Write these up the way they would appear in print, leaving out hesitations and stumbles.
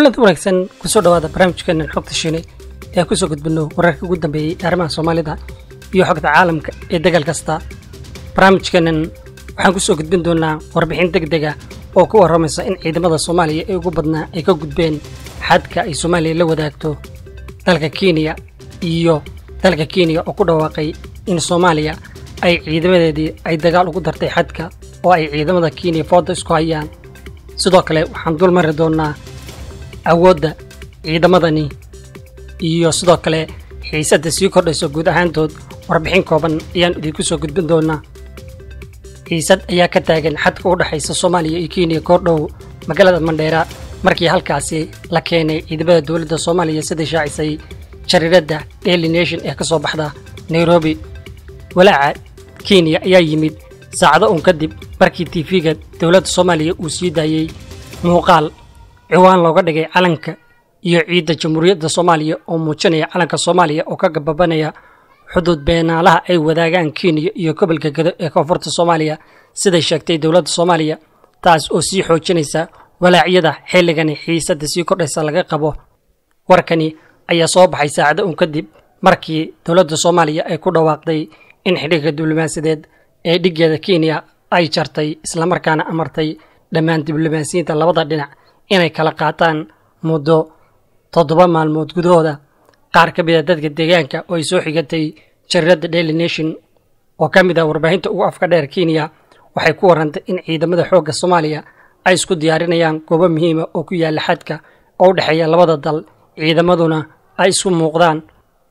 kulanti wanaagsan kusoo dhawaada barnaamijkeena xogta shiine ee ku soo gudbino wararka ugu dambeeyay arrimaha Soomaalida iyo xogta caalamka ee dagaal kasta. Barnaamijkeena waxaan ku soo gudbin doonaa warbixin degdeg ah oo ku waramaysa in ciidamada Soomaaliya ee ugu badnaa ay ka gudbeen xadka ay Soomaaliya la wadaagto dalka Kenya iyo dalka Kenya oo ku dhawaaqay in Soomaaliya ay ciidamadeedii ay dagaal ugu dartay xadka oo ay ciidamada Kenya foodo isku hayaan. sidoo kale waxaan dul mari doonaa awoodda ciidamadani iyo sidoo kale xiisadda sii kordhayso guud ahaantood. warbixin kooban ayaan idinku soo gudbin doonaa. xiisad ayaa ka taagan xadka u dhaxaysa Soomaaliya iyo Kenya koordhow magaalada Mandheera markii halkaasi la keenay ciidamada dawladda Soomaaliya sida shaacisay jariirada Daily Nation ee ka soo baxda Nairobi. walaaca Kenya ayaa yimid saacado kadib markii TV-ga dawladda Soomaaliya uu sii daayay muuqaal ciwaan looga dhigay calanka iyo ciidda Jamhuuriyadda Soomaaliya oo muujinaya calanka Soomaaliya oo ka gababanaya xuduud beenaalaha ay wadaagaan Kenya iyo gobolka Gedo ee koonfurta Soomaaliya sida sheegtay dawladda Soomaaliya, taas oo sii xoojinaysa walaacyada xilligan xiisadda sii kordhaysa laga qabo. warkani ayaa soo baxay saacado kadib markii dawladda Soomaaliya ay ku dhawaaqday in xiriirka diblomaasiyadeed ee dhigeeda Kenya ay jartay isla markaana amartay dhammaan diblomaasiyiinta labada dhinac inay kala qaataan muddo 7 maalmood gudahooda. qaar ka mid ah dadka deegaanka oo ay soo xigatay jariirada Daily Nation oo ka mid ah warbaahinta ugu afka dheer Kenya waxay ku warantay in ciidamada xoogga Soomaaliya ay isku diyaarinayaan goobo muhiim ah oo ku yaala xadka oo u dhaxeeya labada dal, ciidamaduna ay isu muuqdaan.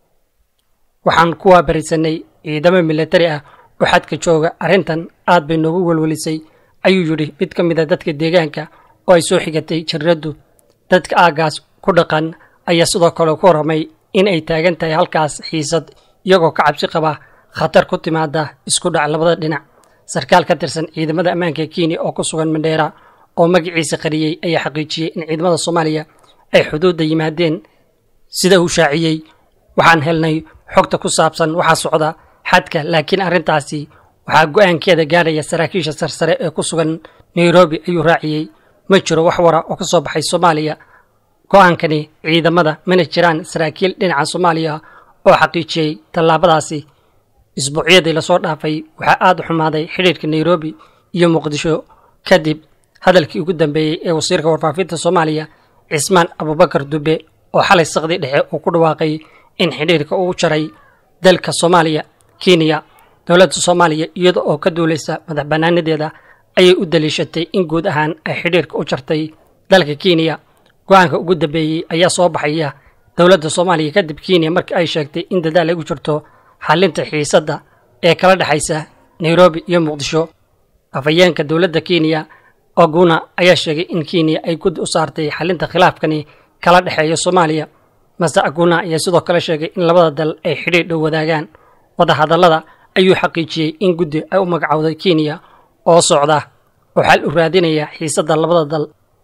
waxaan ku waabarisanay ciidamo military ah oo xadka jooga. arrintan aad bay noogu walwalisay ayuu yidhi mid ka mid ah dadka deegaanka oo ay soo xigatay jariiradu. dadka aagaas ku dhaqan ayaa sidoo kale ku waramay in ay taagan tahay halkaas xiisad iyagoo ka cabsi qaba khatar ku timaada isku dhac labada dhinac. sarkaal ka tirsan ciidamada ammaanka Kenya oo ku sugan Mandheera oo magaciisa qariyay ayaa xaqiijiyay in ciidamada Soomaaliya ay xuduudda yimaadeen. sida uu shaaciyay, waxaan helnay xogta ku saabsan waxa socda xadka, laakiin arrintaasi waxaa go'aankeeda gaaraya saraakiisha sarsare ee ku sugan Nairobi ayuu raaciyay. ma jiro wax wara oo ka soo baxay Soomaaliya go'aankani ciidamada mana jiraan saraakiil dhinaca Soomaaliya oo xaqiijiyay tallaabadaasi. isbuucyadii la soo dhaafay waxaa aad u xumaaday xiriirka Nairobi iyo Muqdisho kadib hadalkii ugu dambeeyay ee wasiirka warfaafinta Soomaaliya Cismaan Abubakar Dube oo xalay saqdi dhexe uu ku dhawaaqay in xiriirka uu jaray dalka Soomaaliya. Kenya dawladda Soomaaliya iyada oo ka duuleysa madaxbannaanideeda ayay u daliishatay in guud ahaan ay xiriirka u jartay dalka Kenya. go'aanka ugu dambeeyay ayaa soo baxaya dawladda Soomaaliya kadib Kenya markii ay sheegtay in dadaal ay u jirto xalinta xiisadda ee kala dhaxaysa Nairobi iyo Muqdisho. afayeenka dawladda Kenya Oguna ayaa sheegay in Kenya ay gud u saartay xalinta khilaafkani kala dhaxeeya Soomaaliya. Mase Oguna ayaa sidoo kale sheegay in labada dal ay xiriir dhow wadaagaan. wadahadallada ayuu xaqiijiyay in guddi ay u magacowday Kenya oo socda oo xal u raadinaya xiisadda labada dal.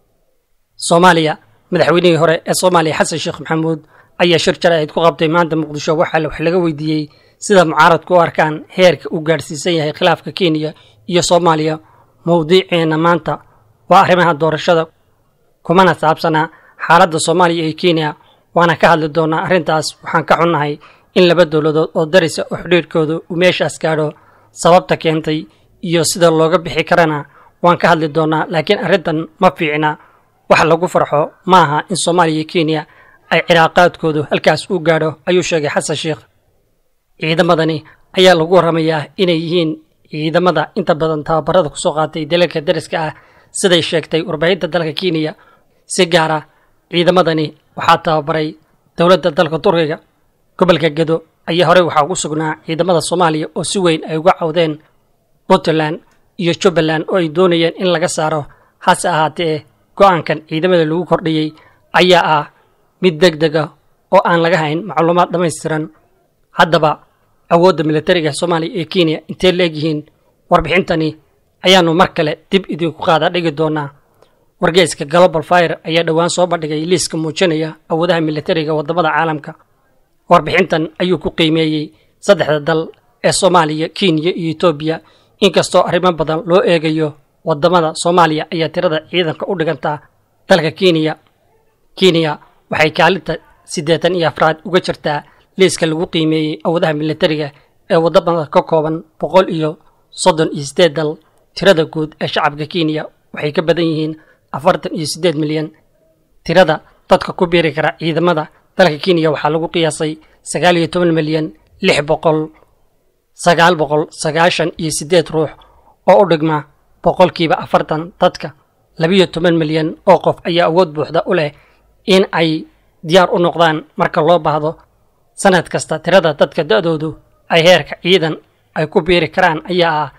Soomaaliya madaxweynihii hore ee Soomaaliya Xasan Sheekh Maxamuud ayaa shir jaraa'id ku qabtay maanta Muqdisho. wax laga weydiiyay sida mucaaradku u arkaan heerka uu gaarsiisan yahay khilaafka Kenya iyo Soomaaliya. mowduuceena maanta waa arrimaha doorashada kumana saabsana xaaladda Soomaaliya iyo Kenya, waana ka hadli doonaa arrintaas. waxaan ka xunnahay in laba dawladood oo darisa oo xiriirkoodu uu meeshaas gaadho. sababta keentay iyo sida looga bixi karana waan ka hadli doonaa, laakiin arrintan ma fiicna. wax lagu farxo maaha in Soomaaliya iyo Kenya ay cilaaqaadkoodu halkaas u gaadho ayuu sheegay Xasan Sheekh. ciidamadani ayaa lagu waramayaa inay yihiin ciidamada inta badan tababarada ku soo qaatay dalalka dariska ah siday sheegtay warbaahinta dalka Kenya. si gaar ah ciidamadani waxaa tababaray dawladda dalka Turkiga. gobolka Gedo ayaa hore waxaa ugu sugnaa ciidamada Soomaaliya oo si weyn ay uga cawdeen Puntland iyo Jubbaland oo ay doonayeen in laga saaro. hase ahaatee go'aankan ciidamada lagu kordhiyay ayaa ah mid degdeg ah oo aan laga hayn macluumaad dhammaystiran. haddaba awoodda militariga Soomaaliya ee Kenya intee leegyihiin? warbixintani ayaanu mar kale dib idinku qaada dhigi doonaa. wargeyska Global Fire ayaa dhawaan soo bandhigay liiska muujinaya awoodaha militariga wadamada caalamka. warbixintan ayuu ku qiimeeyay saddexda dal ee Soomaaliya, Kenya iyo Ethiopia. inkastoo arrimo badan loo eegayo wadamada Soomaaliya ayaa tirada ciidanka u dhiganta dalka Kenya Kenya waxay kaalinta 84 uga jirtaa liiska lagu qiimeeyay awoodaha militariga ee wadamada ka kooban 138 dal. Tirada guud ee shacabka Kenya waxay ka badan yihiin 48 milyan. Tirada dadka ku biiri kara ciidamada dalka Kenya waxaa lagu qiyaasay 19 milyan 998 ruux oo u dhigma boqolkiiba 40 dadka. 12 milyan oo qof ayaa awood buuxda u leh in ay diyaar u noqdaan marka loo baahdo sanad kasta. Tirada dadka da'doodu ay heerka ciidan ay ku biiri karaan ayaa ah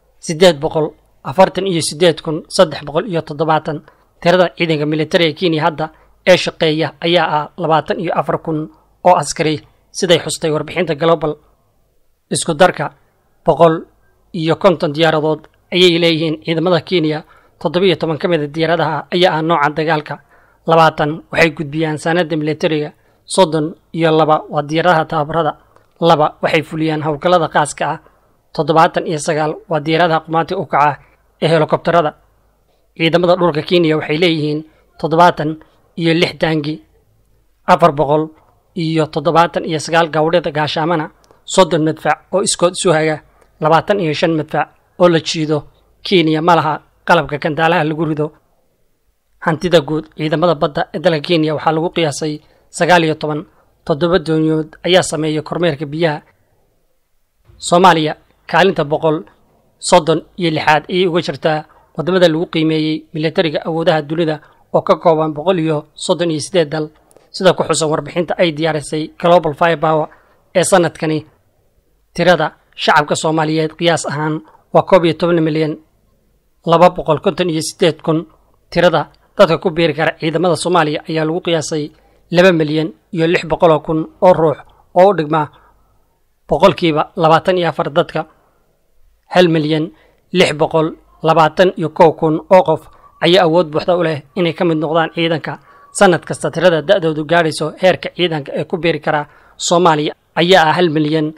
848,370. Tirada ciidanka militariga Kenya hadda ee shaqeeya ayaa ah 24,000 oo askari siday xustay warbixinta Global. Isku darka 150 diyaaradood ayay leeyihiin ciidamada Kenya. 17 ka mid ah diyaaradaha ayaa ah nooca dagaalka. 20 waxay gudbiyaan saanada militariga. 32 waa diyaaradaha tababarada. 2 waxay fuliyaan hawlgallada khaaska ah. 79 waa diyaaradaha qumaati u kaca ee helikobtarada. ciidamada dhulka Kenya waxay leeyihiin 76 taangi, 479 gawadhida gaashaamana, 30 madfac oo iskood isu haga, 25 madfac oo la jiido. Kenya ma laha qalabka kantaalaha lagu rido. Hantida guud ciidamada badda ee dalka Kenya waxaa lagu qiyaasay 19. 7 dooniyood ayaa sameeyay kormeerka biyaha. Soomaaliya kaalinta 136 ayay uga jirtaa wadamada lagu qiimeeyay militariga awoodaha dunida oo ka kooban 138 dal. sida ku xusan warbixinta ay diyaarisay Global Firepower ee sanadkani. Tirada shacabka Soomaaliyeed qiyaas ahaan waa 12 milyan 258,000. Tirada dadka ku biiri kara ciidamada Soomaaliya ayaa lagu qiyaasay 2 milyan 600,000 oo ruux oo u dhigma boqolkiiba 24 dadka. 1 milyan 621,000 oo qof ayaa awood buuxda u leh inay ka mid noqdaan ciidanka. sanad kasta tirada da'doodu gaadhayso heerka ciidanka ee ku biiri kara Soomaaliya ayaa ah 1 milyan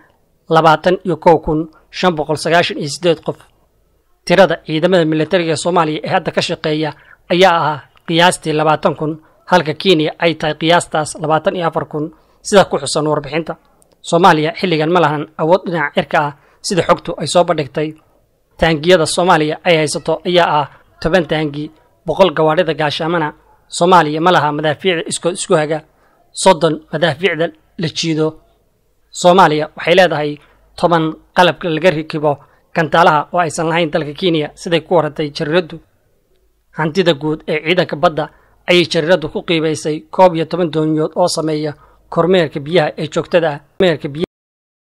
21,598 qof. Tirada ciidamada militariga Soomaaliya ee hadda ka shaqeeya ayaa ah qiyaastii 20,000 halka Kenya ay tahay qiyaastaas 24,000 sida ku xusan warbixinta. Soomaaliya xilligan ma lahan awood dhinaca cirka ah sida xogtu ay soo bandhigtay. taangiyada Soomaaliya ay haysato ayaa ah 10 taangi, 100 gawaadhida gaashaamana. Soomaaliya ma laha madaafiic isku haga, 30 madaafiicda la jiido. Soomaaliya waxay leedahay 10 qalabka laga rakibo kantaalaha oo aysan lahayn dalka Kenya siday ku warantay jariiradu. Hantida guud ee ciidanka badda ayay jariiradu ku qiibaysay 11 dooniyood oo sameeya kormeerka biyaha ee joogtada ah.